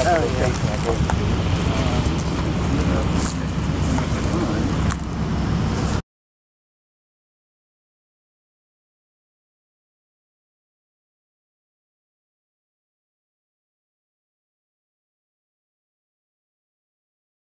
got the location. I gave it to you.